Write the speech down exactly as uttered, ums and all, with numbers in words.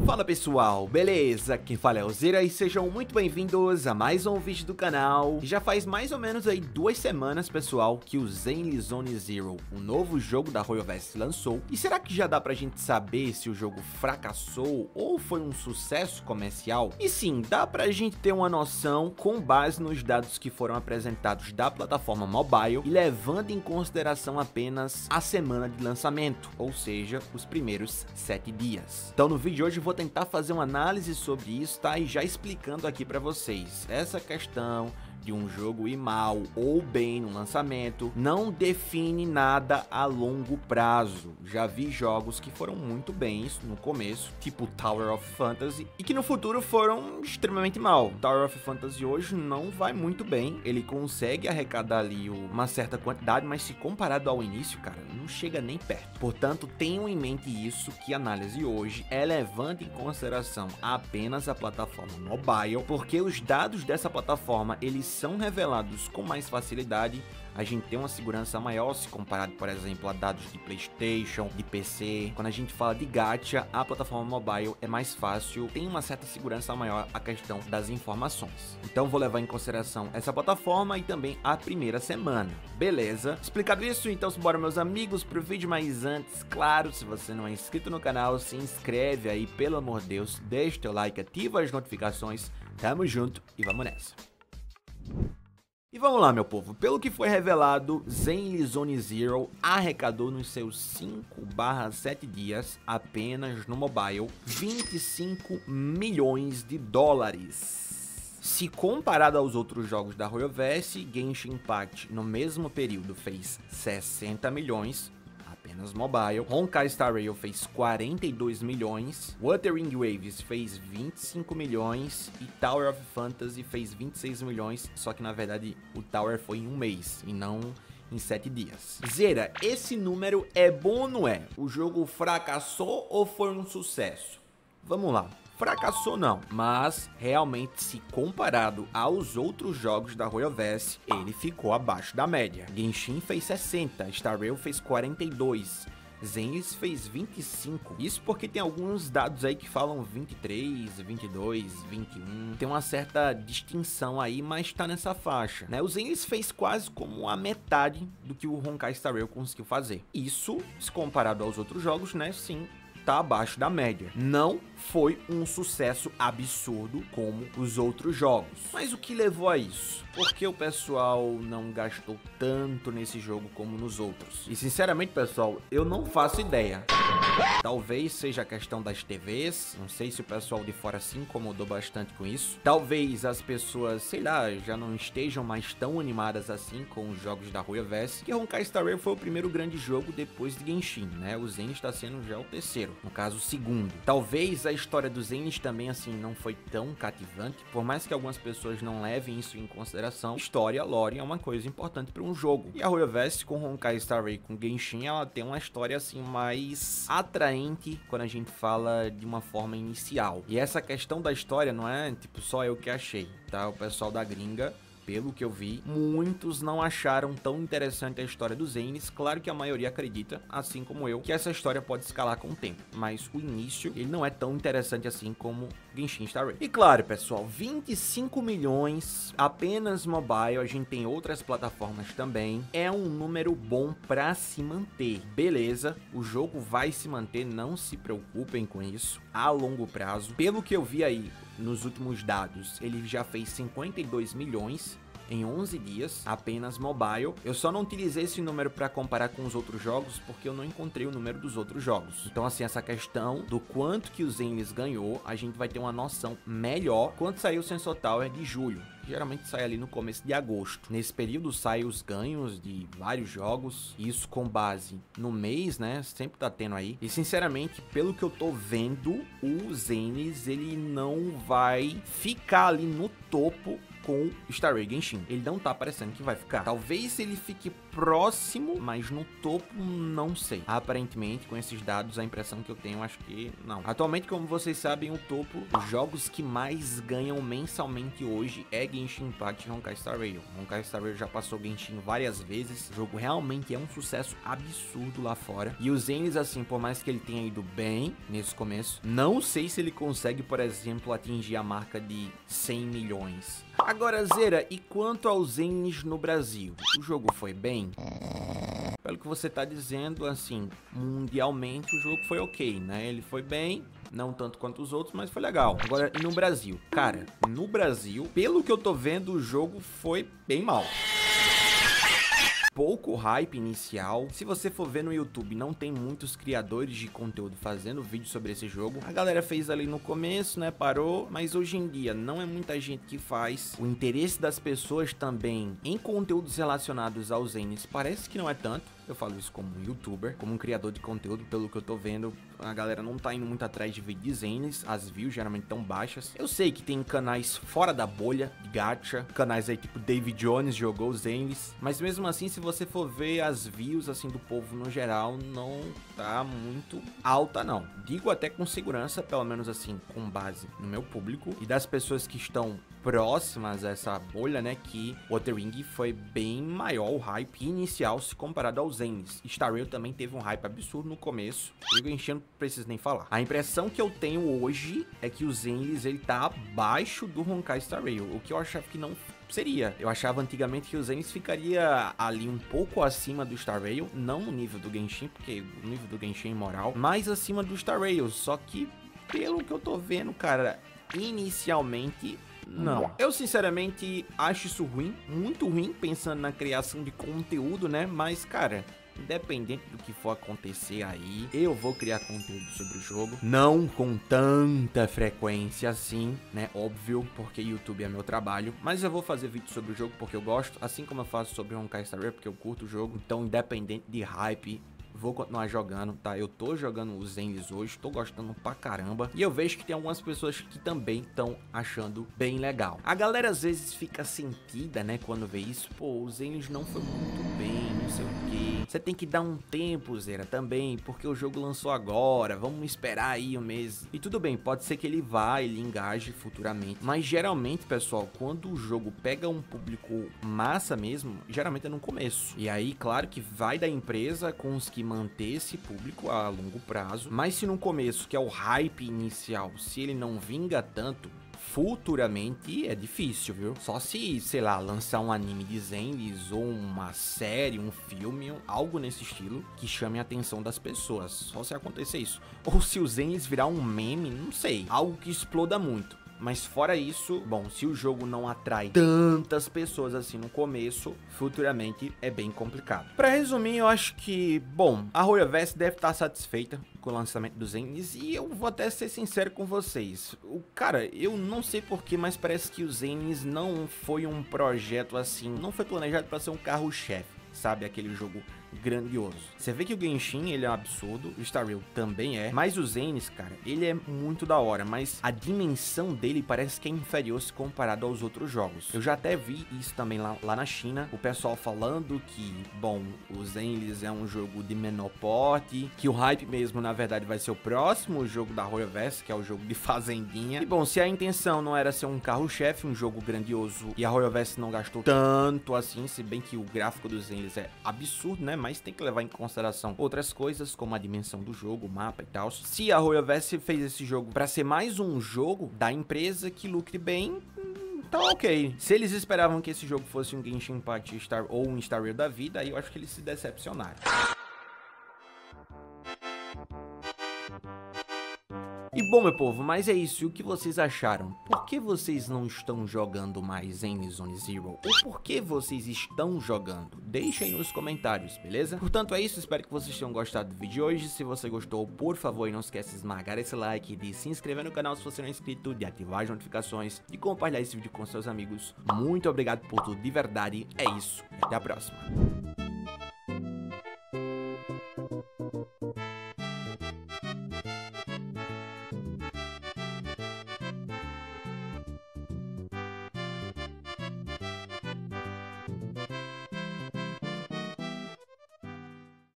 Fala pessoal, beleza? Quem fala é o Zera e sejam muito bem-vindos a mais um vídeo do canal. Já faz mais ou menos aí duas semanas, pessoal, que o Zenless Zone Zero, o novo jogo da Royoverse, lançou. E será que já dá pra gente saber se o jogo fracassou ou foi um sucesso comercial? E sim, dá pra gente ter uma noção com base nos dados que foram apresentados da plataforma mobile e levando em consideração apenas a semana de lançamento, ou seja, os primeiros sete dias. Então no vídeo de hoje eu vou tentar fazer uma análise sobre isso, tá? E já explicando aqui pra vocês essa questão de um jogo ir mal ou bem no lançamento não define nada a longo prazo. Já vi jogos que foram muito bens no começo, tipo Tower of Fantasy, e que no futuro foram extremamente mal. Tower of Fantasy hoje não vai muito bem, ele consegue arrecadar ali uma certa quantidade, mas se comparado ao início, cara, não chega nem perto. Portanto, tenham em mente isso, que a análise hoje é levando em consideração apenas a plataforma mobile, porque os dados dessa plataforma, eles são revelados com mais facilidade. A gente tem uma segurança maior se comparado, por exemplo, a dados de PlayStation, de P C. Quando a gente fala de gacha, a plataforma mobile é mais fácil, tem uma certa segurança maior a questão das informações. Então vou levar em consideração essa plataforma e também a primeira semana. Beleza? Explicado isso, então bora meus amigos pro vídeo, mas antes, claro, se você não é inscrito no canal, se inscreve aí, pelo amor de Deus, deixa teu like, ativa as notificações, tamo junto e vamos nessa. E vamos lá, meu povo, pelo que foi revelado, Zenless Zone Zero arrecadou nos seus cinco barra sete dias, apenas no mobile, vinte e cinco milhões de dólares. Se comparado aos outros jogos da Royoverse, Genshin Impact no mesmo período fez sessenta milhões, apenas mobile. Honkai Star Rail fez quarenta e dois milhões, Wuthering Waves fez vinte e cinco milhões e Tower of Fantasy fez vinte e seis milhões, só que na verdade o Tower foi em um mês e não em sete dias. Zera, esse número é bom ou não é? O jogo fracassou ou foi um sucesso? Vamos lá. Fracassou não, mas realmente, se comparado aos outros jogos da Royoverse, ele ficou abaixo da média. Genshin fez sessenta, Star Rail fez quarenta e dois, Zenless fez vinte e cinco. Isso porque tem alguns dados aí que falam vinte e três, vinte e dois, vinte e um. Tem uma certa distinção aí, mas tá nessa faixa, né? O Zenless fez quase como a metade do que o Honkai Star Rail conseguiu fazer. Isso, se comparado aos outros jogos, né? Sim, tá abaixo da média. Não foi um sucesso absurdo como os outros jogos. Mas o que levou a isso? Porque o pessoal não gastou tanto nesse jogo como nos outros? E sinceramente, pessoal, eu não faço ideia. Talvez seja a questão das T Vs, não sei se o pessoal de fora se incomodou bastante com isso. Talvez as pessoas, sei lá, já não estejam mais tão animadas assim com os jogos da Royoverse, que Honkai Star Rail foi o primeiro grande jogo depois de Genshin, né? O Zen está sendo já o terceiro, no caso o segundo. Talvez a história do Zenless também assim não foi tão cativante, por mais que algumas pessoas não levem isso em consideração. História, lore é uma coisa importante para um jogo. E a Royoverse com Honkai Star Rail, com Genshin, ela tem uma história assim mais atraente quando a gente fala de uma forma inicial. E essa questão da história não é tipo só eu que achei, tá? O pessoal da gringa, pelo que eu vi, muitos não acharam tão interessante a história do Zenless. Claro que a maioria acredita, assim como eu, que essa história pode escalar com o tempo, mas o início, ele não é tão interessante assim como Genshin Star Rail. E claro, pessoal, vinte e cinco milhões apenas mobile, a gente tem outras plataformas também, é um número bom pra se manter. Beleza, o jogo vai se manter, não se preocupem com isso, a longo prazo. Pelo que eu vi aí nos últimos dados, ele já fez cinquenta e dois milhões em onze dias, apenas mobile. Eu só não utilizei esse número para comparar com os outros jogos, porque eu não encontrei o número dos outros jogos. Então assim, essa questão do quanto que o Zenless ganhou, a gente vai ter uma noção melhor quando sair o Sensor Tower de julho. Geralmente sai ali no começo de agosto. Nesse período sai os ganhos de vários jogos, isso com base no mês, né? Sempre tá tendo aí. E sinceramente, pelo que eu tô vendo, o Zenless, ele não vai ficar ali no topo com Star Rail Genshin. Ele não tá parecendo que vai ficar. Talvez ele fique próximo, mas no topo, não sei. Aparentemente, com esses dados, a impressão que eu tenho, acho que não. Atualmente, como vocês sabem, o topo, os jogos que mais ganham mensalmente hoje é Genshin Impact e Honkai Star Rail. Honkai Star Rail já passou Genshin várias vezes. O jogo realmente é um sucesso absurdo lá fora. E o Zenless, assim, por mais que ele tenha ido bem nesse começo, não sei se ele consegue, por exemplo, atingir a marca de cem milhões. Agora, Zera, e quanto aos Zenless no Brasil? O jogo foi bem? Pelo que você tá dizendo, assim, mundialmente o jogo foi ok, né? Ele foi bem, não tanto quanto os outros, mas foi legal. Agora, e no Brasil? Cara, no Brasil, pelo que eu tô vendo, o jogo foi bem mal. Pouco hype inicial. Se você for ver no YouTube, não tem muitos criadores de conteúdo fazendo vídeo sobre esse jogo. A galera fez ali no começo, né, parou, mas hoje em dia não é muita gente que faz. O interesse das pessoas também em conteúdos relacionados aos Zenless parece que não é tanto. Eu falo isso como um youtuber, como um criador de conteúdo, pelo que eu tô vendo, a galera não tá indo muito atrás de vídeos de Zenless, as views geralmente tão baixas. Eu sei que tem canais fora da bolha de gacha, canais aí tipo David Jones jogou Zenless, mas mesmo assim, se você for ver as views assim do povo no geral, não tá muito alta não. Digo até com segurança, pelo menos assim, com base no meu público e das pessoas que estão próximas a essa bolha, né, que o Outer Ring foi bem maior o hype inicial se comparado aos Zenless. Star Rail também teve um hype absurdo no começo, eu enchendo, não preciso nem falar. A impressão que eu tenho hoje é que o Zenless, ele tá abaixo do Honkai Star Rail, o que eu achava que não seria. Eu achava antigamente que o Zenless ficaria ali um pouco acima do Star Rail, não no nível do Genshin, porque o nível do Genshin é imoral, mas acima do Star Rail, só que pelo que eu tô vendo, cara, inicialmente não. Eu sinceramente acho isso ruim, muito ruim, pensando na criação de conteúdo, né? Mas, cara, independente do que for acontecer aí, eu vou criar conteúdo sobre o jogo. Não com tanta frequência assim, né? Óbvio, porque YouTube é meu trabalho. Mas eu vou fazer vídeo sobre o jogo porque eu gosto, assim como eu faço sobre Honkai Star Rail, porque eu curto o jogo. Então, independente de hype, vou continuar jogando, tá? Eu tô jogando os Zenless hoje, tô gostando pra caramba. E eu vejo que tem algumas pessoas que também estão achando bem legal. A galera às vezes fica sentida, né, quando vê isso. Pô, os Zenless não foi muito bem, não sei o quê. Você tem que dar um tempo, Zera, também, porque o jogo lançou agora, vamos esperar aí um mês. E tudo bem, pode ser que ele vá, ele engaje futuramente. Mas geralmente, pessoal, quando o jogo pega um público massa mesmo, geralmente é no começo. E aí, claro que vai da empresa conseguir manter esse público a longo prazo. Mas se no começo, que é o hype inicial, se ele não vinga tanto, futuramente é difícil, viu? Só se, sei lá, lançar um anime de Zenless ou uma série, um filme, algo nesse estilo que chame a atenção das pessoas. Só se acontecer isso. Ou se o Zenless virar um meme, não sei. Algo que exploda muito. Mas fora isso, bom, se o jogo não atrai tantas pessoas assim no começo, futuramente é bem complicado. Pra resumir, eu acho que, bom, a Royalverse deve estar satisfeita com o lançamento dos Zenless e eu vou até ser sincero com vocês. O cara, eu não sei porquê, mas parece que o Zenless não foi um projeto assim, não foi planejado para ser um carro-chefe, sabe? Aquele jogo grandioso. Você vê que o Genshin, ele é um absurdo, o Star Rail também é, mas o Zenless, cara, ele é muito da hora, mas a dimensão dele parece que é inferior se comparado aos outros jogos. Eu já até vi isso também lá, lá na China, o pessoal falando que, bom, o Zenless é um jogo de menor porte, que o hype mesmo, na verdade, vai ser o próximo jogo da Royalverse, que é o jogo de fazendinha. E, bom, se a intenção não era ser um carro-chefe, um jogo grandioso, e a Royalverse não gastou tanto assim, se bem que o gráfico do Zenless é absurdo, né? Mas tem que levar em consideração outras coisas, como a dimensão do jogo, o mapa e tal. Se a Royalverse fez esse jogo para ser mais um jogo da empresa que lucre bem, então ok. Se eles esperavam que esse jogo fosse um Genshin Impact Star ou um Star Rail da vida, aí eu acho que eles se decepcionaram. E bom, meu povo, mas é isso. E o que vocês acharam? Por que vocês não estão jogando mais Zenless Zone Zero? Ou por que vocês estão jogando? Deixa aí nos comentários, beleza? Portanto, é isso. Espero que vocês tenham gostado do vídeo de hoje. Se você gostou, por favor, não esquece de esmagar esse like, de se inscrever no canal se você não é inscrito, de ativar as notificações, de compartilhar esse vídeo com seus amigos. Muito obrigado por tudo, de verdade. É isso. E até a próxima.